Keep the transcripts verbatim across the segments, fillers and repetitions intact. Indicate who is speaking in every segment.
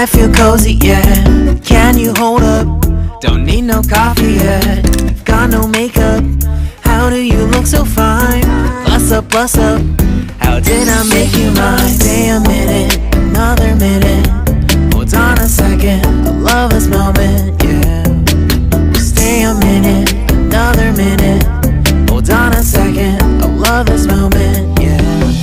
Speaker 1: feel cozy, yeah. Can you hold up? Don't need no coffee yet. Got no makeup. How do you look so fine? Bust up, bust up. How did I make you mine? Stay a minute, another minute. Hold on a second, I love this moment, yeah. Stay a minute, another minute. Hold on a second, I love this moment, yeah.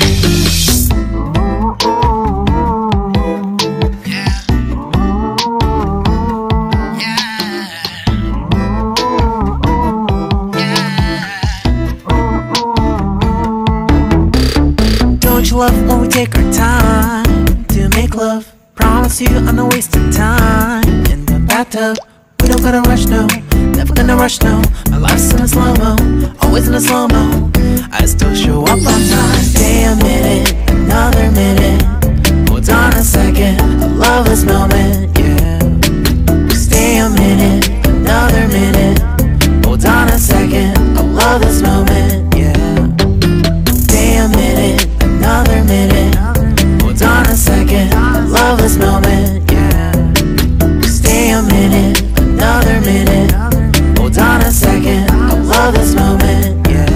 Speaker 1: Love when we take our time to make love. Promise you I'm not wasting time in the bathtub. We don't gotta rush, no. Never gonna rush, no. My life's in a slow-mo, always in a slow-mo. I still show up on time. Stay a minute, another minute. Hold on a second, I love this moment, yeah. Stay a minute, another minute. Hold on a second, I love this moment, yeah. Stay a minute, another minute. Hold on a second, I love this moment, yeah. Stay a minute, another minute. Hold on a second, I love this moment, yeah.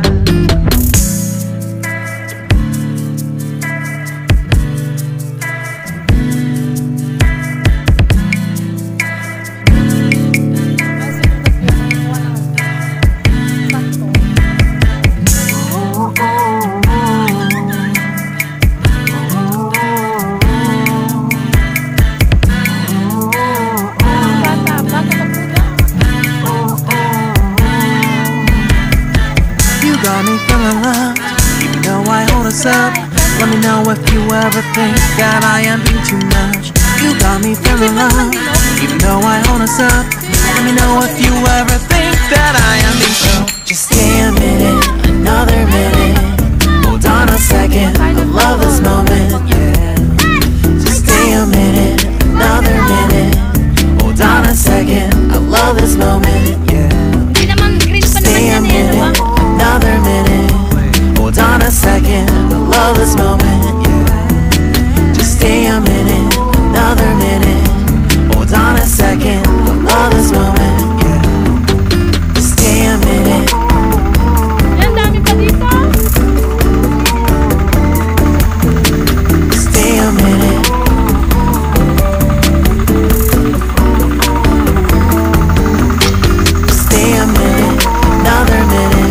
Speaker 1: Got me feeling loved, even though I hold us up. Let me know if you ever think that I am being too much. You got me feeling loved, even though I hold us up. Let me know if you ever think that I am being so. Just stay a minute, another minute. Hold on a second, I love this moment, yeah. Just stay a minute, another minute. Hold on a second, I love this moment, yeah. Just stay a minute, another minute. Hold on a second, I love this moment, yeah. Just stay a minute, another minute. Hold on a second, I love this moment, yeah. Just stay a minute.
Speaker 2: Yan, dami pa dito.
Speaker 1: Stay a minute. Stay a minute, another minute.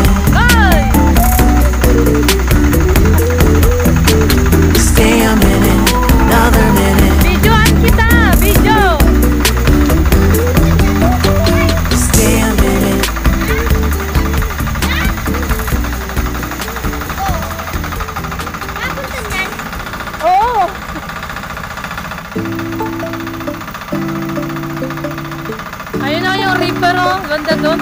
Speaker 1: Stay a minute, another minute.
Speaker 2: Videoan kita, video.
Speaker 1: Stay a minute.
Speaker 2: Oo. Ayun na yung reaper, oh. Ganda dun.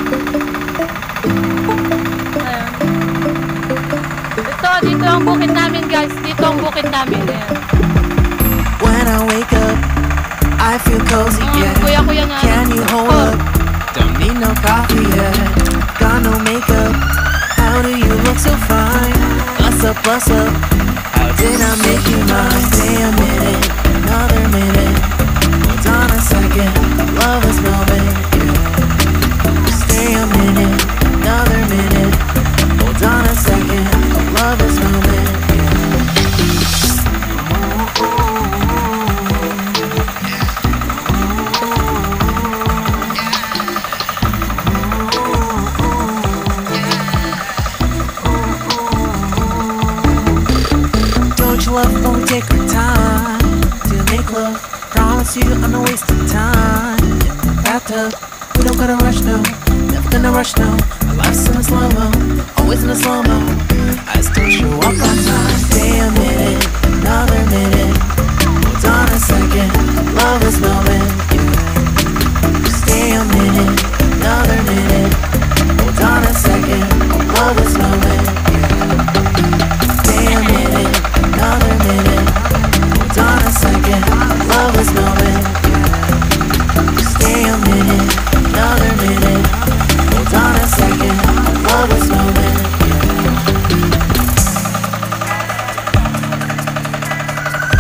Speaker 2: Ayan. Dito, dito ang bukid namin, guys. Dito ang bukid namin. Ayan.
Speaker 1: When I wake up, I feel cozy,
Speaker 2: Mm,
Speaker 1: yeah.
Speaker 2: kuya-kuya nga.
Speaker 1: Can you hold
Speaker 2: Oh.
Speaker 1: up? Don't need no coffee yet. Got no makeup. How do you look so fine? Bust up, bust up. How did I make you mine? Stay a minute, another minute. Hold on a second, I love this moment, yeah. Stay a minute, another minute. Hold on a second, I love this moment, yeah. Don't you love when we take our time to make love? Promise you I'm not wasting time in the bathtub. We don't gotta rush, no. Never gonna rush, no. My life's in a slow-mo, always in a slow-mo. I still show up on time. Stay a minute, another minute. Hold on a second, I love this moment, yeah. Stay a minute, another minute. Hold on a second, I love this moment, yeah. Stay a minute, another minute. Hold on a second, I love this moment, yeah. Stay a minute, another minute. Hold on a second, I love this moment, yeah.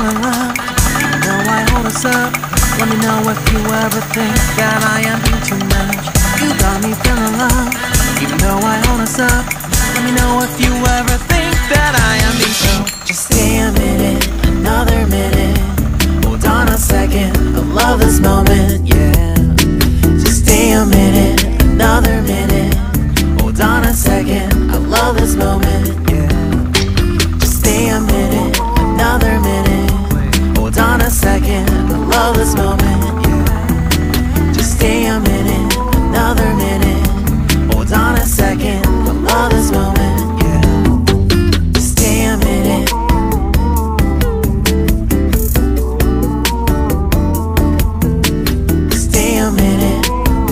Speaker 1: feeling love. Even though I hold us up, let me know if you ever think that I am being too much. You got me feeling love. Even though I hold us up, let me know if you ever think that I am being too much. Just stay a minute, another minute. Hold on a second, I love this moment, yeah. Just stay a minute, another minute. Hold on a second, I love this moment, yeah. Just stay a minute, another minute. Hold on a second, I love this moment, yeah. Just stay a minute, another minute. Hold on a second, I love this moment, yeah. Just stay a minute. Stay a minute.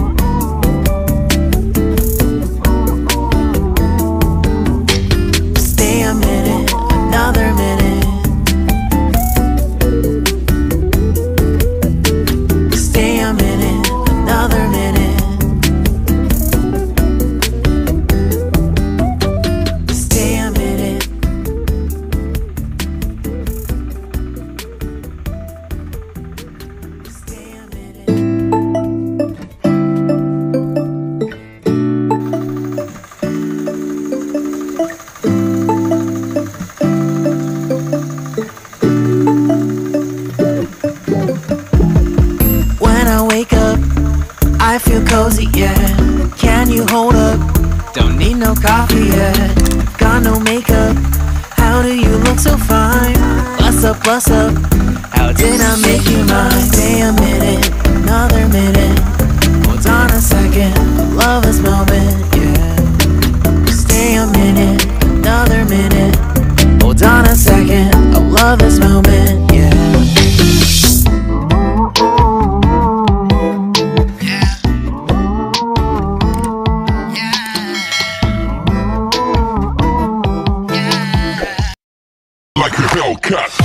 Speaker 1: Stay a minute, another minute. Stay a minute, another minute. Stay a minute. Stay a minute. When I wake up, I feel cozy, yeah. Can you hold up? Don't need no coffee yet. Got no makeup. How do you look so fine? What's up, what's up? How did I make you mine? Stay a minute, another minute. Hold on a second, love this moment, yeah. Stay a minute, another minute. Hold on a second, I love this moment, yeah.
Speaker 3: Like a Hellcat.